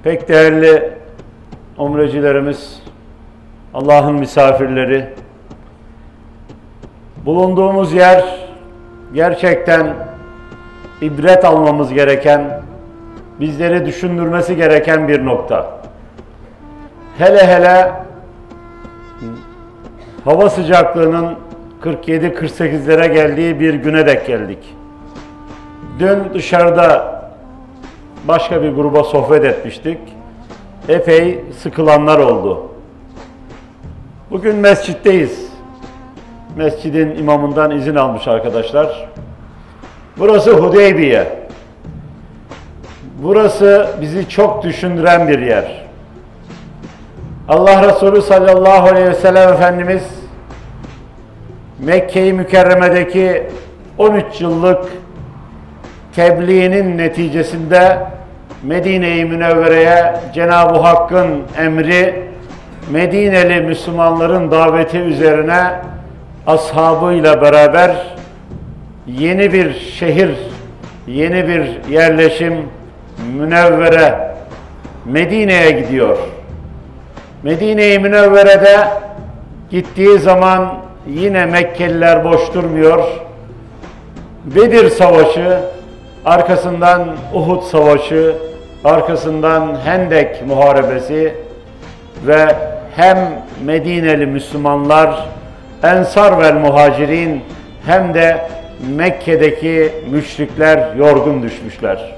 Pek değerli umrecilerimiz, Allah'ın misafirleri, bulunduğumuz yer gerçekten ibret almamız gereken, bizleri düşündürmesi gereken bir nokta. Hele hele hava sıcaklığının 47-48'lere geldiği bir güne denk geldik. Dün dışarıda başka bir gruba sohbet etmiştik. Epey sıkılanlar oldu. Bugün mescitteyiz. Mescidin imamından izin almış arkadaşlar. Burası Hudeybiye. Burası bizi çok düşündüren bir yer. Allah Resulü sallallahu aleyhi ve sellem Efendimiz Mekke-i Mükerreme'deki 13 yıllık tebliğinin neticesinde Medine-i Münevvere'ye Cenab-ı Hakk'ın emri, Medineli Müslümanların daveti üzerine ashabıyla beraber yeni bir şehir, yeni bir yerleşim, Münevvere, Medine'ye gidiyor. Medine-i Münevvere'de gittiği zaman yine Mekkeliler boş durmuyor. Bedir Savaşı, arkasından Uhud Savaşı, arkasından Hendek Muharebesi ve hem Medineli Müslümanlar, Ensar vel Muhacirin hem de Mekke'deki müşrikler yorgun düşmüşler.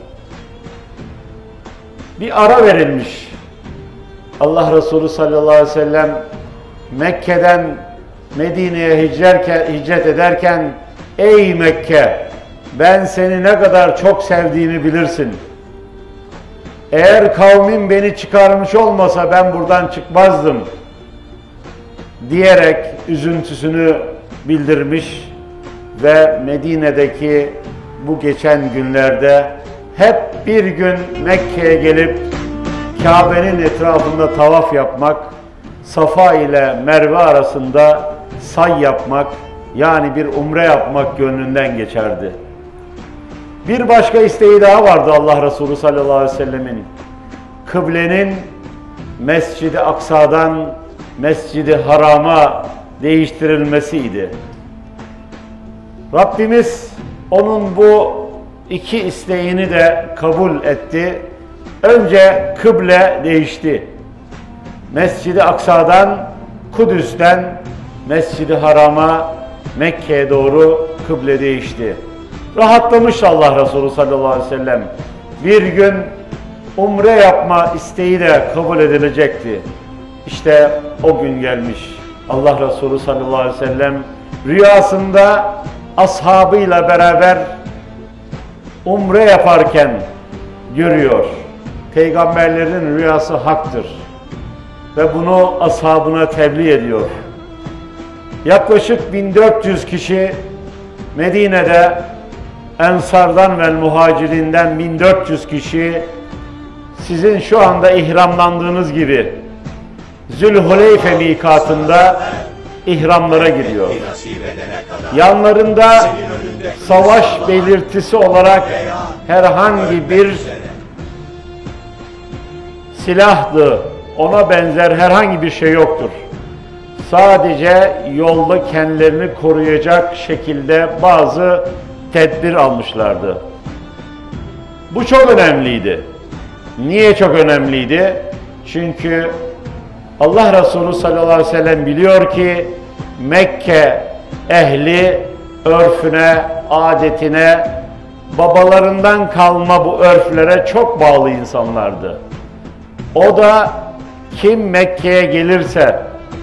Bir ara verilmiş. Allah Resulü sallallahu aleyhi ve sellem Mekke'den Medine'ye hicret ederken ey Mekke, ben seni ne kadar çok sevdiğimi bilirsin. Eğer kavmin beni çıkarmış olmasa ben buradan çıkmazdım diyerek üzüntüsünü bildirmiş ve Medine'deki bu geçen günlerde hep bir gün Mekke'ye gelip Kabe'nin etrafında tavaf yapmak, Safa ile Merve arasında say yapmak, yani bir umre yapmak gönlünden geçerdi. Bir başka isteği daha vardı Allah Resulü sallallahu aleyhi ve sellemin. Kıblenin Mescid-i Aksa'dan Mescid-i Haram'a değiştirilmesiydi. Rabbimiz onun bu iki isteğini de kabul etti. Önce kıble değişti. Mescid-i Aksa'dan, Kudüs'ten Mescid-i Haram'a, Mekke'ye doğru kıble değişti. Rahatlamış Allah Resulü sallallahu aleyhi ve sellem. Bir gün umre yapma isteği de kabul edilecekti. İşte o gün gelmiş. Allah Resulü sallallahu aleyhi ve sellem rüyasında ashabıyla beraber umre yaparken görüyor. Peygamberlerin rüyası haktır ve bunu ashabına tebliğ ediyor. Yaklaşık 1400 kişi Medine'de, Ensardan ve Muhacirinden 1400 kişi sizin şu anda ihramlandığınız gibi Zülhuleyfe mikatında ihramlara giriyor. Yanlarında savaş belirtisi olarak herhangi bir silahdı, ona benzer herhangi bir şey yoktur. Sadece yolda kendilerini koruyacak şekilde bazı tedbir almışlardı. Bu çok önemliydi. Niye çok önemliydi? Çünkü Allah Resulü sallallahu aleyhi ve sellem biliyor ki Mekke ehli örfüne, adetine, babalarından kalma bu örflere çok bağlı insanlardı. O da kim Mekke'ye gelirse,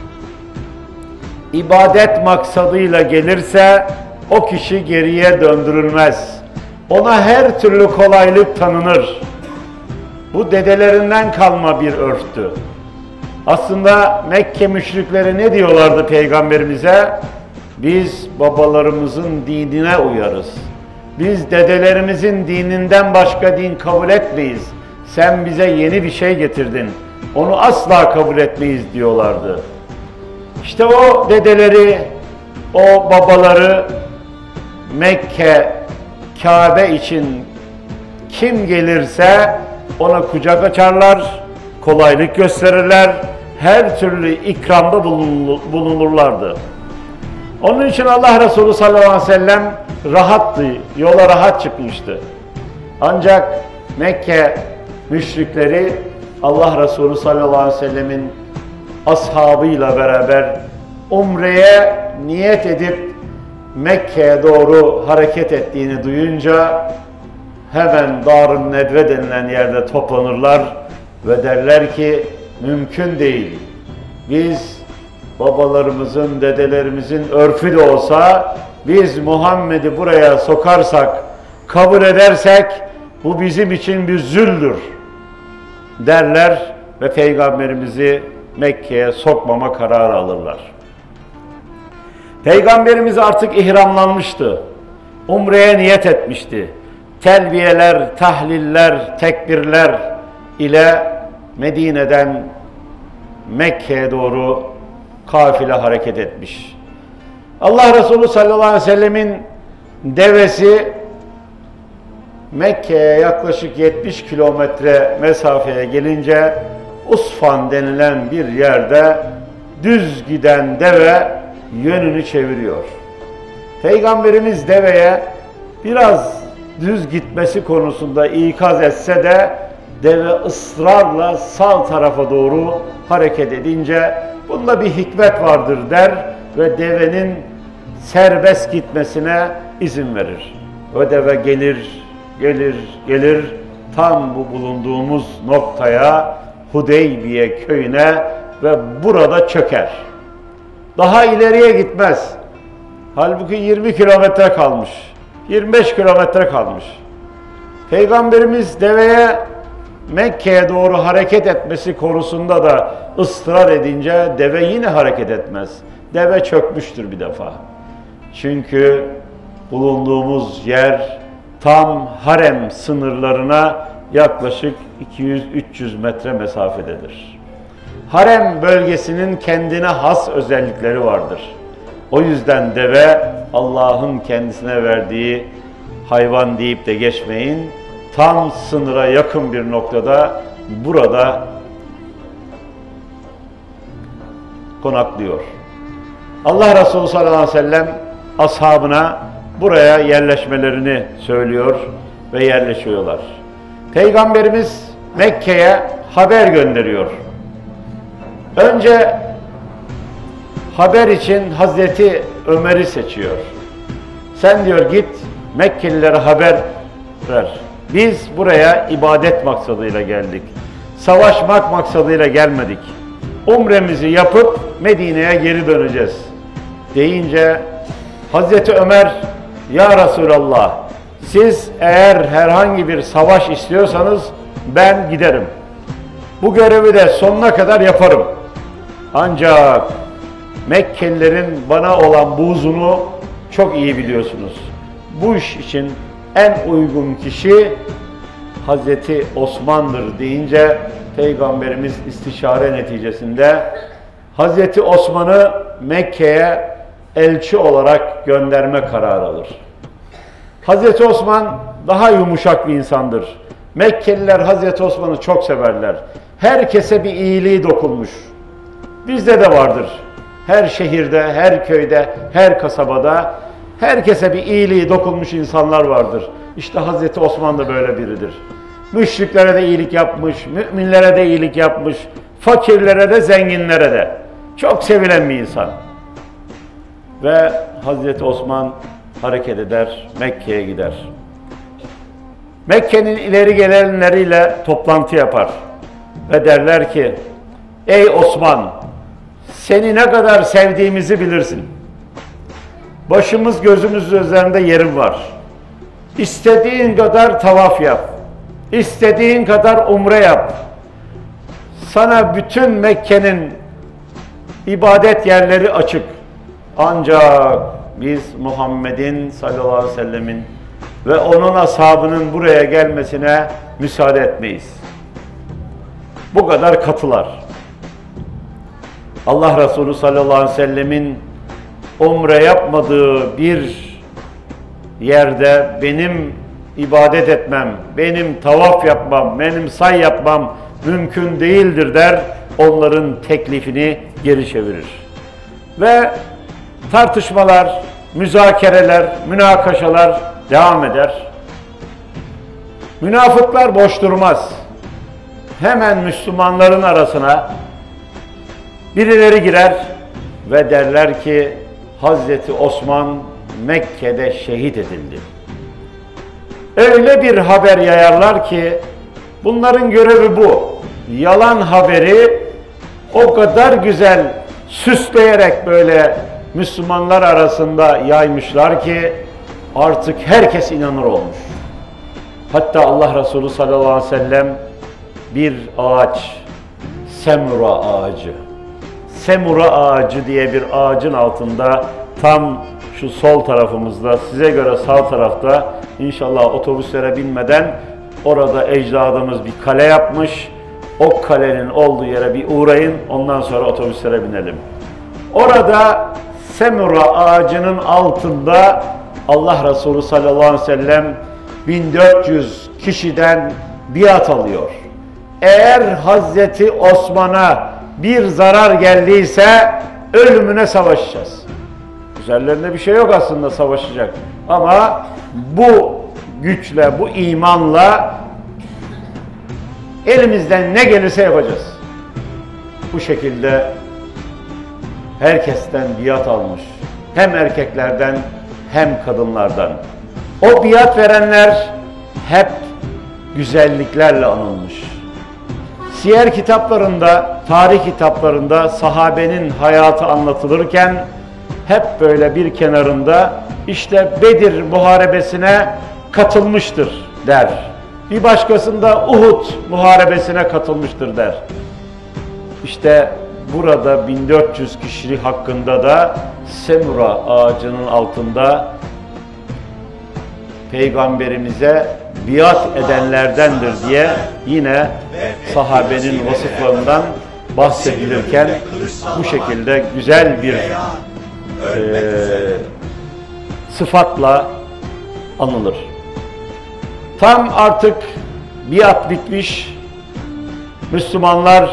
ibadet maksadıyla gelirse o kişi geriye döndürülmez. Ona her türlü kolaylık tanınır. Bu dedelerinden kalma bir örftü. Aslında Mekke müşrikleri ne diyorlardı Peygamberimize? Biz babalarımızın dinine uyarız. Biz dedelerimizin dininden başka din kabul etmeyiz. Sen bize yeni bir şey getirdin. Onu asla kabul etmeyiz diyorlardı. İşte o dedeleri, o babaları Mekke, Kabe için kim gelirse ona kucak açarlar, kolaylık gösterirler, her türlü ikramda bulunurlardı. Onun için Allah Resulü sallallahu aleyhi ve sellem rahattı, yola rahat çıkmıştı. Ancak Mekke müşrikleri Allah Resulü sallallahu aleyhi ve sellemin ashabıyla beraber umreye niyet edip Mekke'ye doğru hareket ettiğini duyunca hemen Dar-ı Nedve denilen yerde toplanırlar ve derler ki mümkün değil. Biz babalarımızın, dedelerimizin örfü de olsa biz Muhammed'i buraya sokarsak, kabul edersek bu bizim için bir züldür derler ve Peygamberimizi Mekke'ye sokmama kararı alırlar. Peygamberimiz artık ihramlanmıştı. Umre'ye niyet etmişti. Telbiyeler, tahliller, tekbirler ile Medine'den Mekke'ye doğru kafile hareket etmiş. Allah Resulü sallallahu aleyhi ve sellemin devesi Mekke'ye yaklaşık 70 kilometre mesafeye gelince Usfan denilen bir yerde düz giden deve yönünü çeviriyor. Peygamberimiz deveye biraz düz gitmesi konusunda ikaz etse de deve ısrarla sağ tarafa doğru hareket edince bunda bir hikmet vardır der ve devenin serbest gitmesine izin verir. O deve gelir tam bu bulunduğumuz noktaya, Hudeybiye köyüne ve burada çöker. Daha ileriye gitmez. Halbuki 20 kilometre kalmış. 25 kilometre kalmış. Peygamberimiz deveye Mekke'ye doğru hareket etmesi konusunda da ısrar edince deve yine hareket etmez. Deve çökmüştür bir defa. Çünkü bulunduğumuz yer tam harem sınırlarına yaklaşık 200-300 metre mesafededir. Harem bölgesinin kendine has özellikleri vardır. O yüzden deve Allah'ın kendisine verdiği hayvan deyip de geçmeyin. Tam sınıra yakın bir noktada burada konaklıyor. Allah Resulü sallallahu aleyhi ve sellem ashabına buraya yerleşmelerini söylüyor ve yerleşiyorlar. Peygamberimiz Mekke'ye haber gönderiyor. Önce haber için Hazreti Ömer'i seçiyor. Sen diyor git Mekkelilere haber ver. Biz buraya ibadet maksadıyla geldik. Savaşmak maksadıyla gelmedik. Umremizi yapıp Medine'ye geri döneceğiz. Deyince Hazreti Ömer, ya Resulallah, siz eğer herhangi bir savaş istiyorsanız ben giderim. Bu görevi de sonuna kadar yaparım. Ancak Mekkelilerin bana olan buğzunu çok iyi biliyorsunuz. Bu iş için en uygun kişi Hazreti Osman'dır deyince Peygamberimiz istişare neticesinde Hazreti Osman'ı Mekke'ye elçi olarak gönderme kararı alır. Hazreti Osman daha yumuşak bir insandır. Mekkeliler Hazreti Osman'ı çok severler. Herkese bir iyiliği dokunmuş. Bizde de vardır. Her şehirde, her köyde, her kasabada herkese bir iyiliği dokunmuş insanlar vardır. İşte Hazreti Osman da böyle biridir. Müşriklere de iyilik yapmış, müminlere de iyilik yapmış, fakirlere de, zenginlere de. Çok sevilen bir insan. Ve Hazreti Osman hareket eder, Mekke'ye gider. Mekke'nin ileri gelenleriyle toplantı yapar. Ve derler ki, ey Osman, seni ne kadar sevdiğimizi bilirsin. Başımız gözümüz üzerinde yerin var. İstediğin kadar tavaf yap. İstediğin kadar umre yap. Sana bütün Mekke'nin ibadet yerleri açık. Ancak biz Muhammed'in sallallahu aleyhi ve sellemin ve onun ashabının buraya gelmesine müsaade etmeyiz. Bu kadar katılar. Allah Resulü sallallahu aleyhi ve sellemin umre yapmadığı bir yerde benim ibadet etmem, benim tavaf yapmam, benim say yapmam mümkün değildir der, onların teklifini geri çevirir. Ve tartışmalar, müzakereler, münakaşalar devam eder. Münafıklar boş durmaz. Hemen Müslümanların arasına birileri girer ve derler ki Hazreti Osman Mekke'de şehit edildi. Öyle bir haber yayarlar ki bunların görevi bu. Yalan haberi o kadar güzel süsleyerek böyle Müslümanlar arasında yaymışlar ki artık herkes inanır olmuş. Hatta Allah Resulü sallallahu aleyhi ve sellem bir ağaç, semura ağacı, semura ağacı diye bir ağacın altında tam şu sol tarafımızda, size göre sağ tarafta, inşallah otobüslere binmeden orada ecdadımız bir kale yapmış. O kalenin olduğu yere bir uğrayın, ondan sonra otobüslere binelim. Orada semura ağacının altında Allah Resulü sallallahu aleyhi ve sellem 1400 kişiden biat alıyor. Eğer Hazreti Osman'a bir zarar geldiyse ölümüne savaşacağız. Üzerlerinde bir şey yok aslında savaşacak. Ama bu güçle, bu imanla elimizden ne gelirse yapacağız. Bu şekilde herkesten biat almış. Hem erkeklerden hem kadınlardan. O biat verenler hep güzelliklerle anılmış. Siyer kitaplarında, tarih kitaplarında sahabenin hayatı anlatılırken hep böyle bir kenarında işte Bedir muharebesine katılmıştır der. Bir başkasında Uhud muharebesine katılmıştır der. İşte burada 1400 kişi hakkında da semura ağacının altında Peygamberimize biat edenlerdendir diye yine sahabenin vasıflarından bahsedilirken bu şekilde güzel bir sıfatla anılır. Tam artık biat bitmiş, Müslümanlar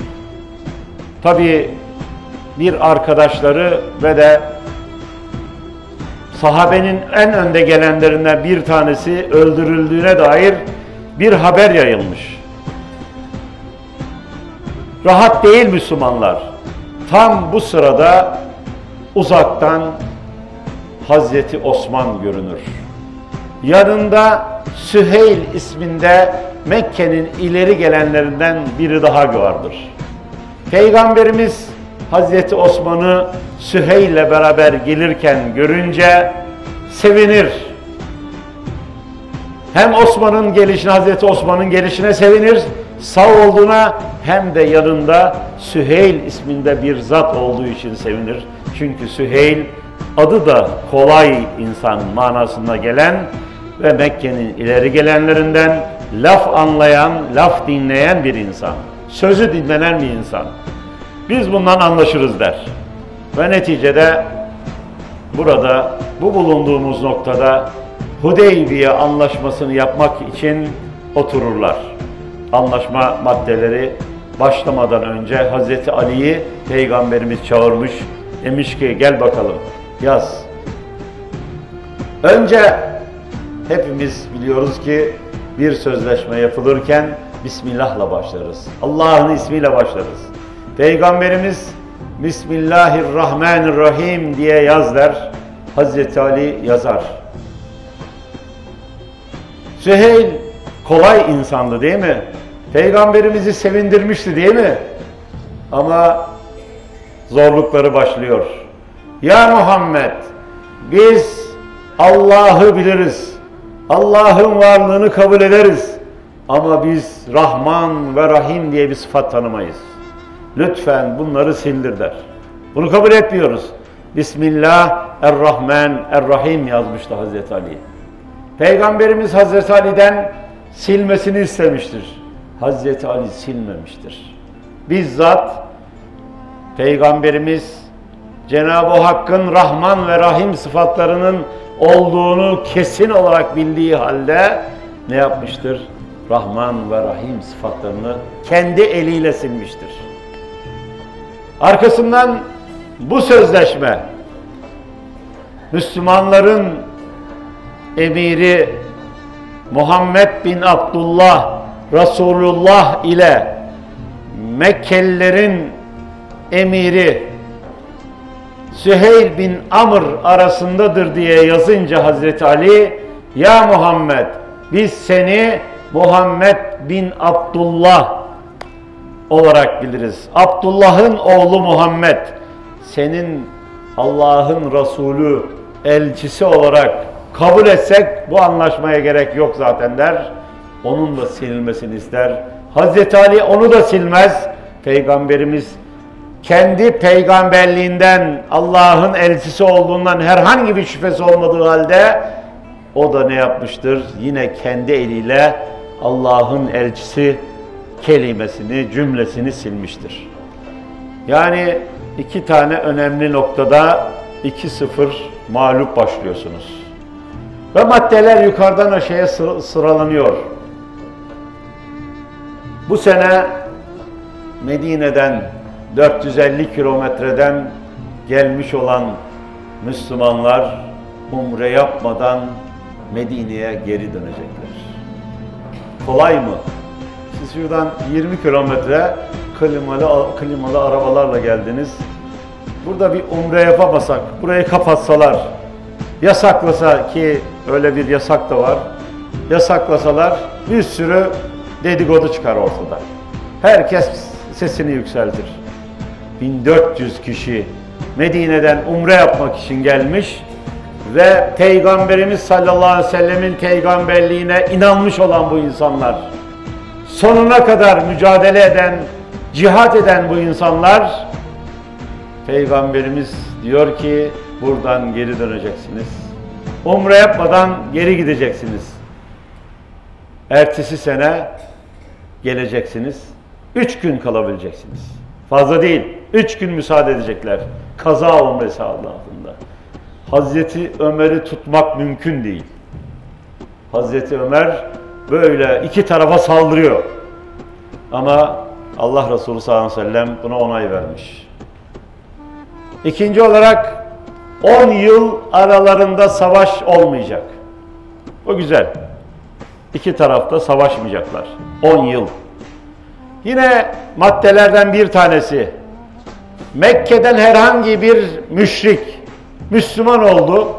tabi bir arkadaşları ve de sahabenin en önde gelenlerinden bir tanesi öldürüldüğüne dair bir haber yayılmış. Rahat değil Müslümanlar. Tam bu sırada uzaktan Hazreti Osman görünür. Yanında Süheyl isminde Mekke'nin ileri gelenlerinden biri daha vardır. Peygamberimiz Hazreti Osman'ı Süheyl ile beraber gelirken görünce sevinir. Hem Osman'ın gelişine, Hazreti Osman'ın gelişine sevinir, sağ olduğuna, hem de yanında Süheyl isminde bir zat olduğu için sevinir. Çünkü Süheyl adı da kolay insan manasına gelen ve Mekke'nin ileri gelenlerinden, laf anlayan, laf dinleyen bir insan. Sözü dinlenen bir insan. Biz bundan anlaşırız der. Ve neticede burada, bu bulunduğumuz noktada Hudeybiye anlaşmasını yapmak için otururlar. Anlaşma maddeleri başlamadan önce Hazreti Ali'yi Peygamberimiz çağırmış. Demiş ki gel bakalım yaz. Önce hepimiz biliyoruz ki bir sözleşme yapılırken Bismillah'la başlarız. Allah'ın ismiyle başlarız. Peygamberimiz Bismillahirrahmanirrahim diye yaz der. Hazreti Ali yazar. Süheyl kolay insandı değil mi? Peygamberimizi sevindirmişti değil mi? Ama zorlukları başlıyor. Ya Muhammed, biz Allah'ı biliriz. Allah'ın varlığını kabul ederiz. Ama biz Rahman ve Rahim diye bir sıfat tanımayız. Lütfen bunları sildir der. Bunu kabul etmiyoruz. Bismillahirrahmanirrahim yazmıştı Hazreti Ali. Peygamberimiz Hazreti Ali'den silmesini istemiştir. Hazreti Ali silmemiştir. Bizzat Peygamberimiz Cenab-ı Hakk'ın Rahman ve Rahim sıfatlarının olduğunu kesin olarak bildiği halde ne yapmıştır? Rahman ve Rahim sıfatlarını kendi eliyle silmiştir. Arkasından bu sözleşme Müslümanların emiri Muhammed bin Abdullah Resulullah ile Mekkelilerin emiri Süheyl bin Amr arasındadır diye yazınca Hazreti Ali, ya Muhammed, biz seni Muhammed bin Abdullah olarak biliriz. Abdullah'ın oğlu Muhammed, senin Allah'ın Resulü, elçisi olarak kabul etsek bu anlaşmaya gerek yok zaten der. Onun da silinmesini ister. Hazreti Ali onu da silmez. Peygamberimiz kendi peygamberliğinden, Allah'ın elçisi olduğundan herhangi bir şüphesi olmadığı halde o da ne yapmıştır? Yine kendi eliyle Allah'ın elçisi kelimesini, cümlesini silmiştir. Yani iki tane önemli noktada 2-0 mağlup başlıyorsunuz. Ve maddeler yukarıdan aşağıya sıralanıyor. Bu sene Medine'den 450 kilometreden gelmiş olan Müslümanlar umre yapmadan Medine'ye geri dönecekler. Kolay mı? Siz şuradan 20 kilometre klimalı arabalarla geldiniz. Burada bir umre yapamasak, burayı kapatsalar, yasaklasa, ki öyle bir yasak da var, yasaklasalar bir sürü dedikodu çıkar ortada. Herkes sesini yükseltir. 1400 kişi Medine'den umre yapmak için gelmiş ve Peygamberimiz sallallahu aleyhi ve sellemin peygamberliğine inanmış olan bu insanlar, sonuna kadar mücadele eden, cihat eden bu insanlar, Peygamberimiz diyor ki buradan geri döneceksiniz. Umre yapmadan geri gideceksiniz. Ertesi sene geleceksiniz. 3 gün kalabileceksiniz. Fazla değil. 3 gün müsaade edecekler. Kaza umresi adı altında. Hazreti Ömer'i tutmak mümkün değil. Hazreti Ömer böyle iki tarafa saldırıyor. Ama Allah Resulü sallallahu aleyhi ve sellem buna onay vermiş. İkinci olarak 10 yıl aralarında savaş olmayacak. O güzel. İki tarafta savaşmayacaklar. 10 yıl. Yine maddelerden bir tanesi, Mekke'den herhangi bir müşrik Müslüman oldu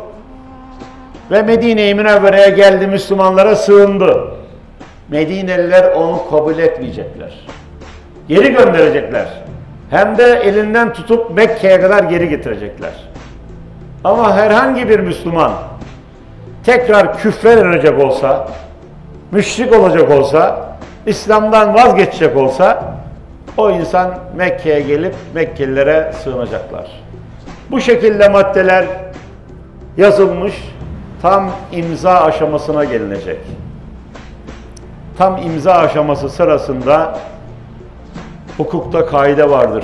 ve Medine-i Münevvere'ye geldi, Müslümanlara sığındı. Medineliler onu kabul etmeyecekler. Geri gönderecekler. Hem de elinden tutup Mekke'ye kadar geri getirecekler. Ama herhangi bir Müslüman tekrar küfre dönecek olsa, müşrik olacak olsa, İslam'dan vazgeçecek olsa, o insan Mekke'ye gelip Mekkelilere sığınacaklar. Bu şekilde maddeler yazılmış, tam imza aşamasına gelinecek. Tam imza aşaması sırasında hukukta kaide vardır.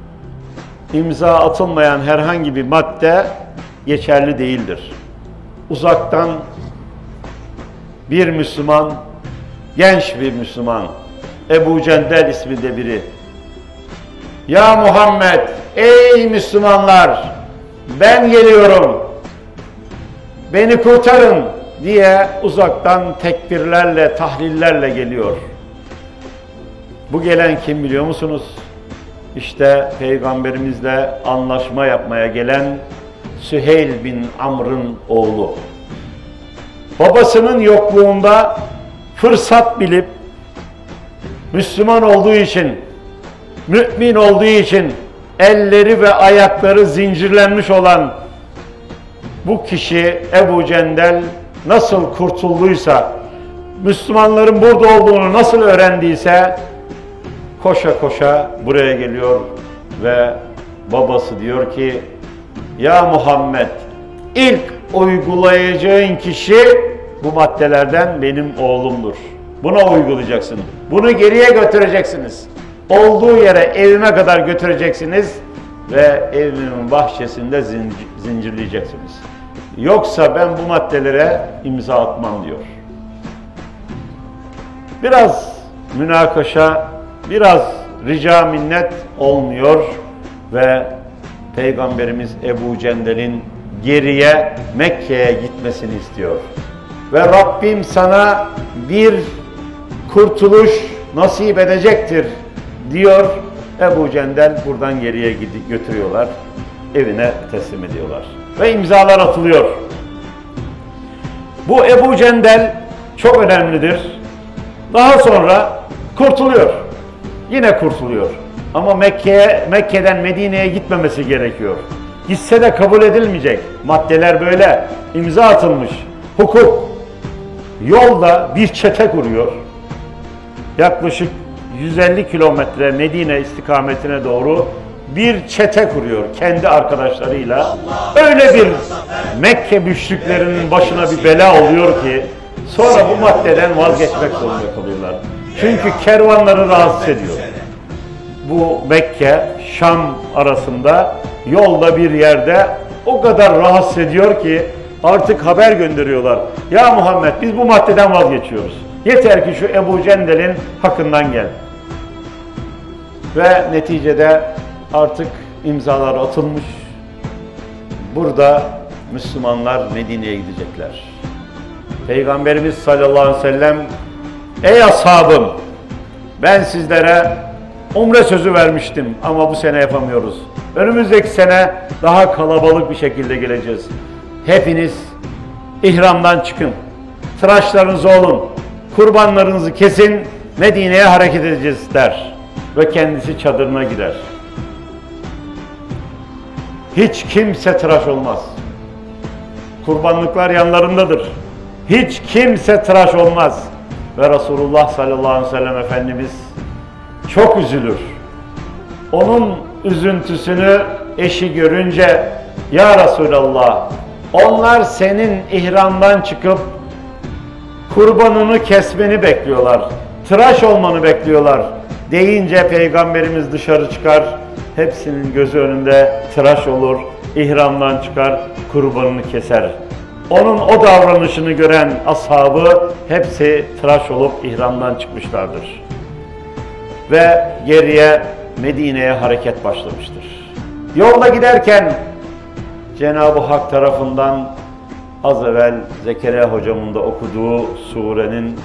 İmza atılmayan herhangi bir madde geçerli değildir. Uzaktan bir Müslüman, genç bir Müslüman, Ebu Cendel isminde biri, ya Muhammed, ey Müslümanlar, ben geliyorum, beni kurtarın diye uzaktan tekbirlerle, tahlillerle geliyor. Bu gelen kim biliyor musunuz? İşte Peygamberimizle anlaşma yapmaya gelen Süheyl bin Amr'ın oğlu. Babasının yokluğunda fırsat bilip, Müslüman olduğu için, mümin olduğu için elleri ve ayakları zincirlenmiş olan bu kişi Ebu Cendel nasıl kurtulduysa, Müslümanların burada olduğunu nasıl öğrendiyse koşa koşa buraya geliyor ve babası diyor ki, ya Muhammed, ilk uygulayacağın kişi bu maddelerden benim oğlumdur. Buna uygulayacaksın. Bunu geriye götüreceksiniz. Olduğu yere, evime kadar götüreceksiniz ve evimin bahçesinde zincirleyeceksiniz. Yoksa ben bu maddelere imza atmam diyor. Biraz münakaşa, biraz rica minnet olmuyor ve Peygamberimiz Ebu Cendel'in geriye Mekke'ye gitmesini istiyor. Ve Rabbim sana bir kurtuluş nasip edecektir diyor. Ebu Cendel buradan geriye götürüyorlar. Evine teslim ediyorlar. Ve imzalar atılıyor. Bu Ebu Cendel çok önemlidir. Daha sonra kurtuluyor. Yine kurtuluyor. Ama Mekke'den Medine'ye gitmemesi gerekiyor. Gitse de kabul edilmeyecek. Maddeler böyle. İmza atılmış. Hukuk. Yolda bir çete kuruyor. Yaklaşık 150 kilometre Medine istikametine doğru bir çete kuruyor kendi arkadaşlarıyla. Öyle bir Mekke müşriklerinin başına bir bela oluyor ki sonra bu maddeden vazgeçmek zorunda kalıyorlar. Çünkü kervanları rahatsız ediyor. Bu Mekke, Şam arasında yolda bir yerde o kadar rahatsız ediyor ki artık haber gönderiyorlar. Ya Muhammed biz bu maddeden vazgeçiyoruz. Yeter ki şu Ebu Cendel'in hakkından gel. Ve neticede artık imzalar atılmış. Burada Müslümanlar Medine'ye gidecekler. Peygamberimiz sallallahu aleyhi ve sellem, ey ashabım, ben sizlere umre sözü vermiştim ama bu sene yapamıyoruz. Önümüzdeki sene daha kalabalık bir şekilde geleceğiz. Hepiniz ihramdan çıkın, tıraşlarınızı olun, kurbanlarınızı kesin, Medine'ye hareket edeceğiz der. Ve kendisi çadırına gider. Hiç kimse tıraş olmaz. Kurbanlıklar yanlarındadır. Hiç kimse tıraş olmaz. Ve Resulullah sallallahu aleyhi ve sellem Efendimiz çok üzülür. Onun üzüntüsünü eşi görünce, ya Resulallah, onlar senin ihramdan çıkıp kurbanını kesmeni bekliyorlar, tıraş olmanı bekliyorlar deyince Peygamberimiz dışarı çıkar, hepsinin gözü önünde tıraş olur, ihramdan çıkar, kurbanını keser. Onun o davranışını gören ashabı hepsi tıraş olup ihramdan çıkmışlardır. Ve geriye Medine'ye hareket başlamıştır. Yolda giderken Cenab-ı Hak tarafından az evvel Zekeriya hocamın da okuduğu surenin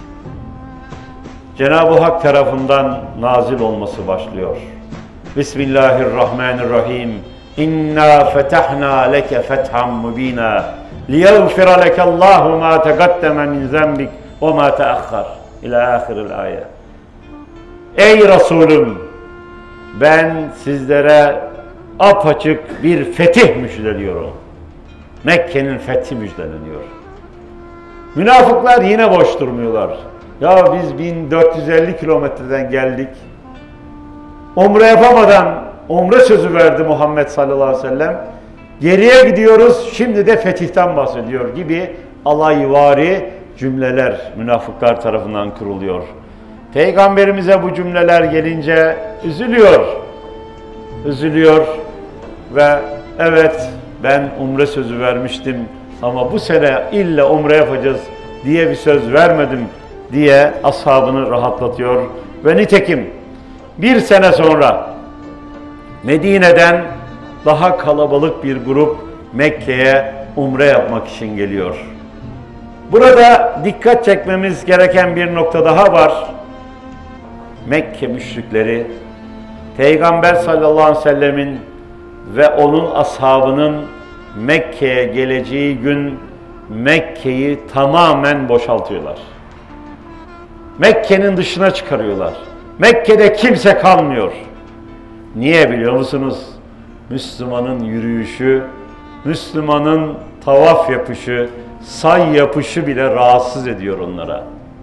Cenab-ı Hak tarafından nazil olması başlıyor. Bismillahirrahmanirrahim. İnna fetahna leke fethan mubina liyaghfira lekallahu ma taqaddama min zenbik ve ma teahhar ila ahiril ayet. Ey Resulüm, ben sizlere apaçık bir fetih müjdeliyorum. Mekke'nin fethi müjdeleniyor. Münafıklar yine boş durmuyorlar. Ya biz 1450 kilometreden geldik. Umre yapamadan umre sözü verdi Muhammed sallallahu aleyhi ve sellem. Geriye gidiyoruz, şimdi de fetihten bahsediyor gibi alayvari cümleler münafıklar tarafından kuruluyor. Peygamberimize bu cümleler gelince üzülüyor. Üzülüyor ve evet ben umre sözü vermiştim ama bu sene illa umre yapacağız diye bir söz vermedim diye ashabını rahatlatıyor. Ve nitekim bir sene sonra Medine'den daha kalabalık bir grup Mekke'ye umre yapmak için geliyor. Burada dikkat çekmemiz gereken bir nokta daha var. Mekke müşrikleri Peygamber sallallahu aleyhi ve sellemin ve onun ashabının Mekke'ye geleceği gün Mekke'yi tamamen boşaltıyorlar. Mekke'nin dışına çıkarıyorlar. Mekke'de kimse kalmıyor. Niye biliyor musunuz? Müslümanın yürüyüşü, Müslümanın tavaf yapışı, say yapışı bile rahatsız ediyor onlara.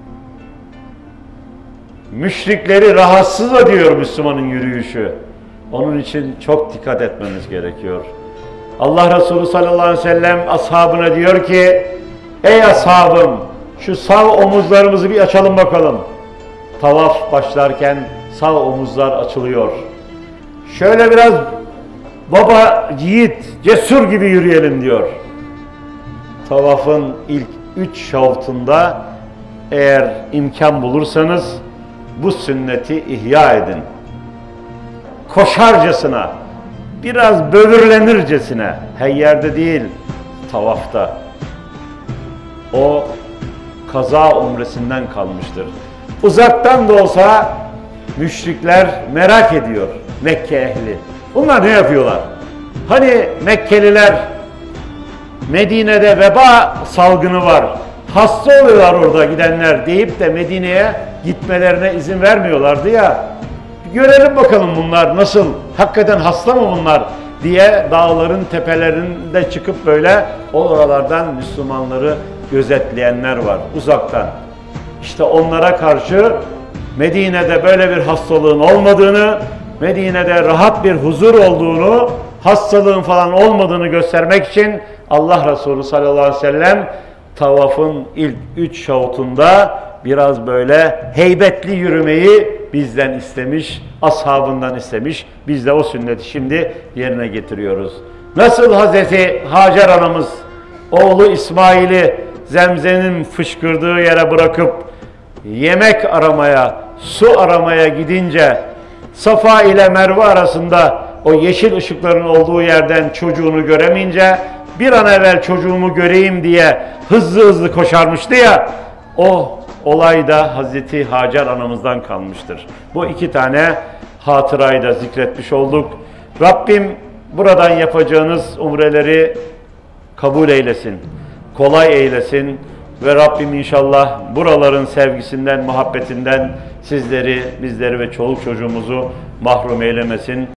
Müşrikleri rahatsız ediyor Müslümanın yürüyüşü. Onun için çok dikkat etmemiz gerekiyor. Allah Resulü sallallahu aleyhi ve sellem ashabına diyor ki, ey ashabım, şu sağ omuzlarımızı bir açalım bakalım. Tavaf başlarken sağ omuzlar açılıyor. Şöyle biraz baba, yiğit, cesur gibi yürüyelim diyor. tavafın ilk 3 şavtında eğer imkan bulursanız bu sünneti ihya edin. Koşarcasına, biraz böbürlenircesine, her yerde değil, tavafta. O kaza umresinden kalmıştır. Uzaktan da olsa müşrikler merak ediyor, Mekke ehli. Bunlar ne yapıyorlar? Hani Mekkeliler Medine'de veba salgını var, hasta oluyorlar orada gidenler deyip de Medine'ye gitmelerine izin vermiyorlardı ya. Görelim bakalım bunlar nasıl, hakikaten hasta mı bunlar diye dağların tepelerinde çıkıp böyle oralardan Müslümanları gözetleyenler var uzaktan. İşte onlara karşı Medine'de böyle bir hastalığın olmadığını, Medine'de rahat bir huzur olduğunu, hastalığın falan olmadığını göstermek için Allah Resulü sallallahu aleyhi ve sellem tavafın ilk 3 şavtunda biraz böyle heybetli yürümeyi bizden istemiş, ashabından istemiş. Biz de o sünneti şimdi yerine getiriyoruz. Nasıl Hazreti Hacer anamız oğlu İsmail'i Zemzem'in fışkırdığı yere bırakıp yemek aramaya, su aramaya gidince Safa ile Merve arasında o yeşil ışıkların olduğu yerden çocuğunu göremeyince bir an evvel çocuğumu göreyim diye hızlı hızlı koşarmıştı ya, o olay da Hazreti Hacer anamızdan kalmıştır. Bu 2 tane hatırayı da zikretmiş olduk. Rabbim buradan yapacağınız umreleri kabul eylesin, kolay eylesin ve Rabbim inşallah buraların sevgisinden, muhabbetinden sizleri, bizleri ve çoluk çocuğumuzu mahrum eylemesin.